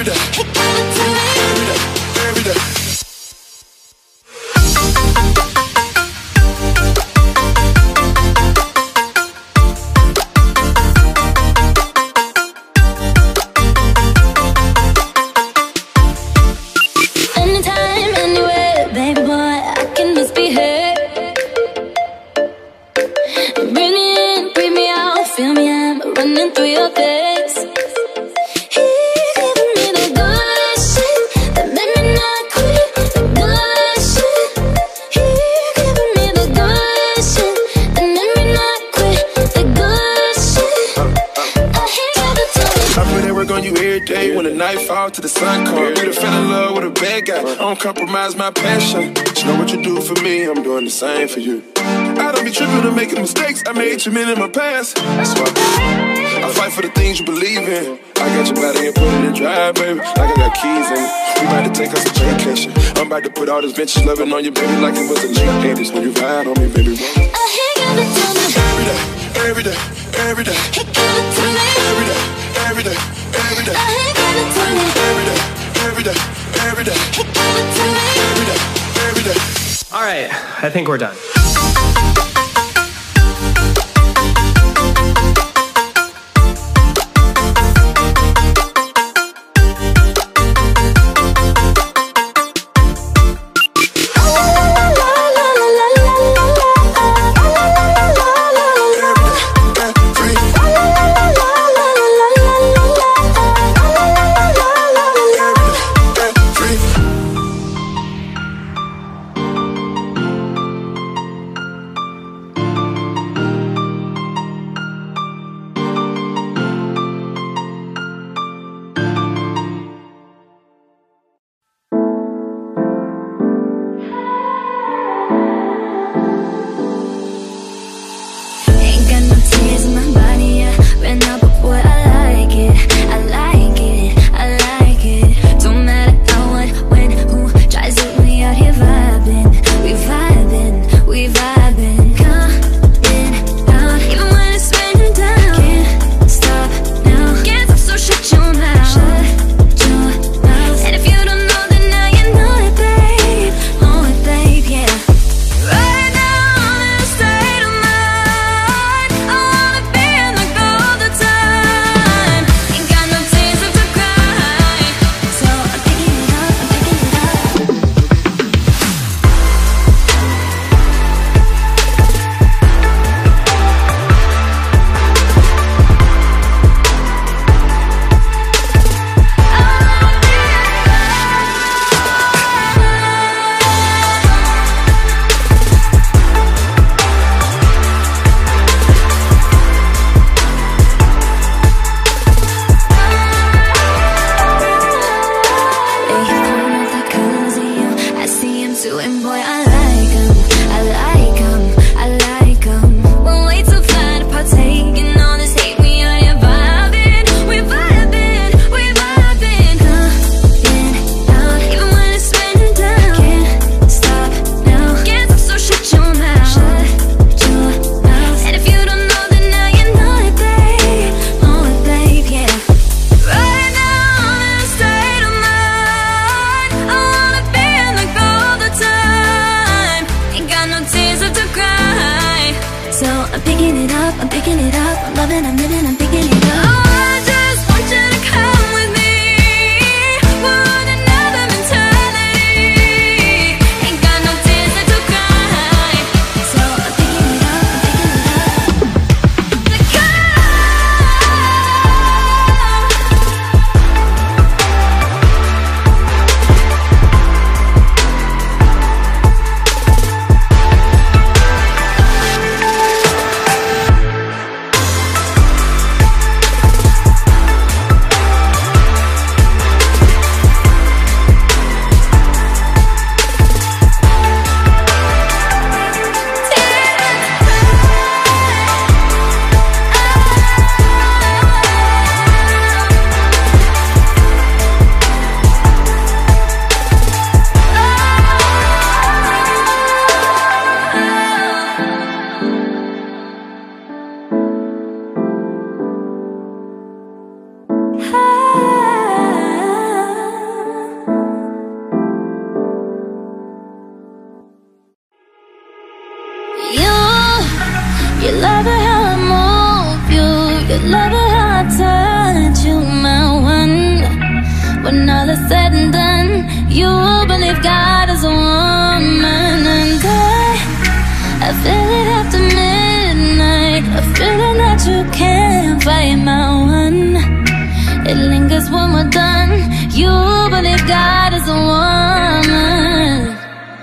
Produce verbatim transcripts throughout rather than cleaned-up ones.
every day. He give it to me every day, every day. Anytime, anywhere, baby boy, I can misbehave. Bring me in, breathe me out, feel me, I'm running through your days. He giving me the good shit that made me not quit. The good shit. He giving me the good shit that made me not quit. The good shit. Oh, he gave it to me. I put that work on you every day. When the night fall to the sun come, you to fell in love with a bad guy. I don't compromise my passion. But you know what you do for me, I'm doing the same for you. I don't be tripping or making mistakes. I made too many in my past. That's why I fight for the things you believe in. I got your body and put it in drive, baby. Like I got keys in it. We about to take us a vacation. I'm about to put all this vintage loving on you, baby, like it was a late eighties. When you ride on me, baby. Oh, he gave it to me Every day, every day, every day. He gave it to me Every day, every day, every day. Oh, he gave it to me Every day, every day, every day. He gave it to me Every day, every day. All right, I think we're done. my one. It lingers when we're done. You believe God is a woman.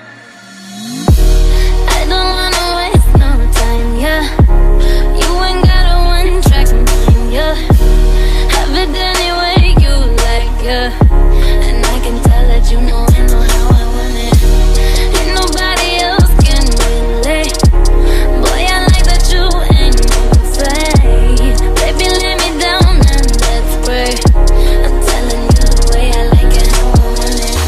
I don't wanna waste no time, yeah. You ain't got a one track mind, yeah. Have it any way you like, yeah. And I can tell that you know I know how I want it. Ain't nobody else can relate. Boy, I like that you ain't gon' say. Baby, lay me down and let's pray. I'm telling you the way I like it, how I want it.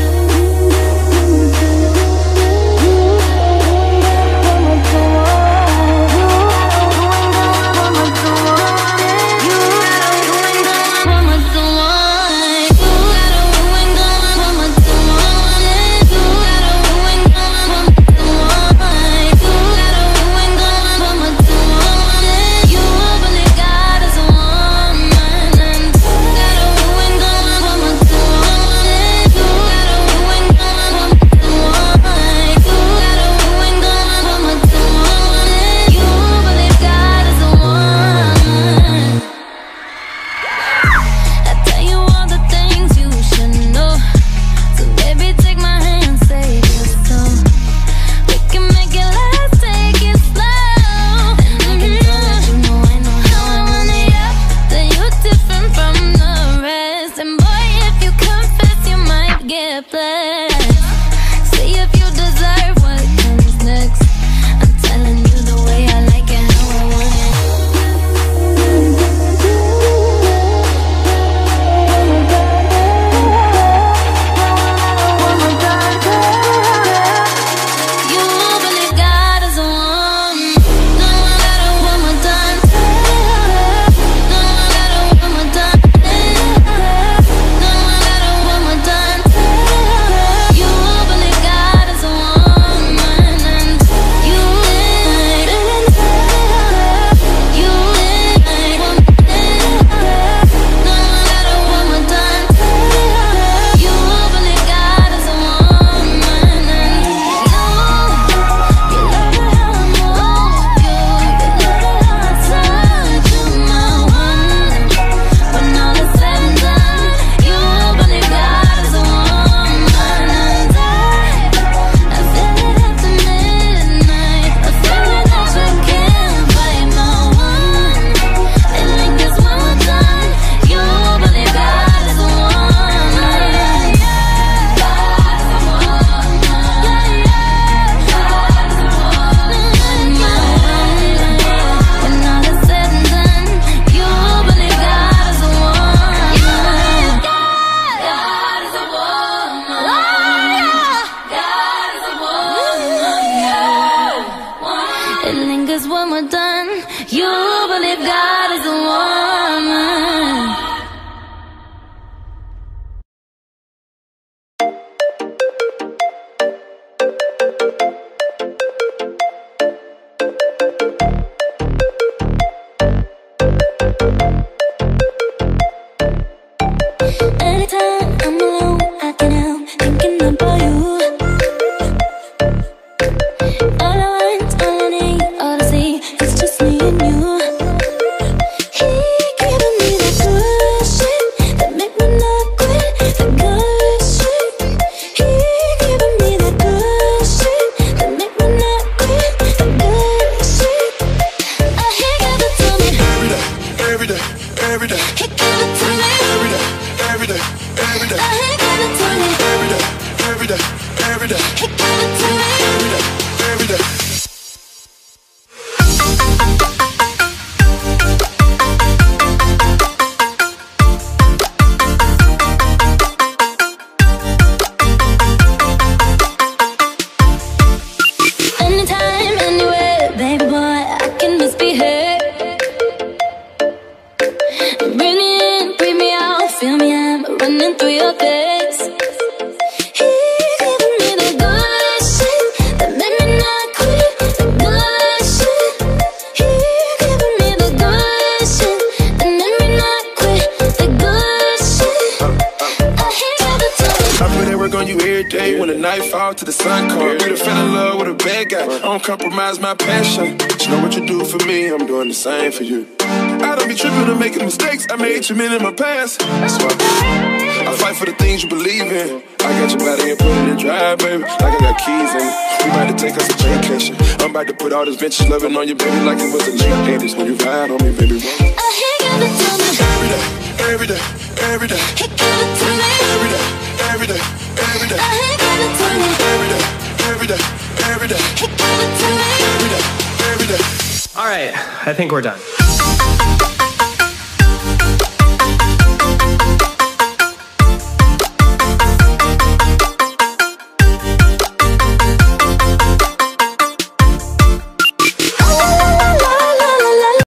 When we're done, you believe God is a woman. Anytime I'm alone, I can help thinking about you. All I want, all I need, all I see, it's just me and you. He giving me that good shit that make me not quit. The good shit. He giving me that good shit that make me not quit. The good shit. Oh, he give it to me every day, every day, every day. He give it to me every day, every day, every day. Oh, he give it to me every day, every day, every day. He give it to me every day, every day. Anytime, anywhere, baby boy, I can misbehave. Bring me in, bring me out, feel me, I'm running through your face. He giving me the good shit that made me not quit. The good shit. He giving me the good shit that made me not quit. The good shit. Oh, he give it to me. I put that work on you every day. When the night fall to the sun come, you done fell in love with a bad guy. I don't compromise my passion. But you know what you do for me, I'm doing the same for you. I don't be tripping to making mistakes. I made too many in my past. That's why I fight for the things you believe in. I got your body and put it in drive, baby, like I got keys in it. We about to take us a vacation. I'm about to put all this vintage loving on you, baby, like it was a late eighties when you ride on me, baby. I hear you tell me every day, every day, every day. He give it to me every day, every day, every day. I hear you tell me every day, every day, every day. He give it to me every day, every day. All right, I think we're done.